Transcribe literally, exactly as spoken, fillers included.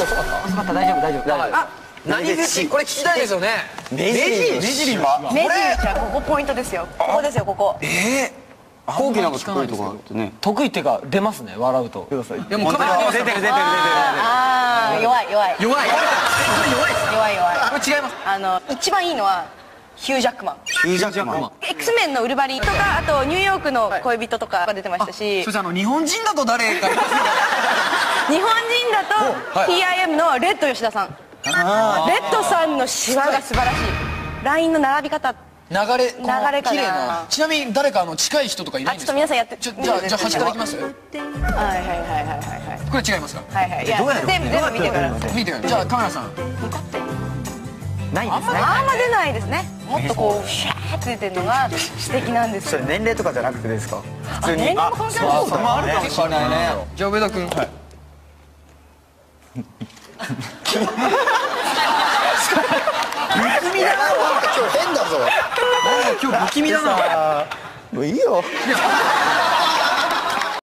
遅かった？ 遅かった、大丈夫大丈夫。 あ、何フェチ？これ聞きたいですよね。目尻。目尻は？ 目尻はここポイントですよ。ここですよ、ここ。 ええ。後期なんか得意とかってね。 得意っていうか出ますね、笑うと。 でもカメラ出てる出てる出てる。 ああ、弱い弱い。 弱い。弱い。 弱い弱い。 これ違います。 あの一番いいのはヒュージャックマン。 ヒュージャックマン。 X メンのウルヴァリンとか、あとニューヨークの恋人とかが出てましたし。 そしてあの日本人だと誰か。 日本人だと ティーアイエム のレッド吉田さん。レッドさんのシワが素晴らしい。ラインの並び方。 流れ、流れ流れかな。 ちなみに誰かあの近い人とかいないんですか？ ちょっと皆さんやって。 じゃじゃじゃ端からいきます？はいはいはいはいはい。 これ違いますか？ はいはい。いや全部全部見てから。 見てからじゃあカメラさん。 ないですね。 あんま出ないですね。もっとこうシャーって出てるのが素敵なんですよ。 それ年齢とかじゃなくてですか？普通に。 年齢も関係ある。 そうそれもあるかもしれないね。 じゃあ上田君。 不気味だな。今日変だぞ。 今日不気味だな。 もういいよ。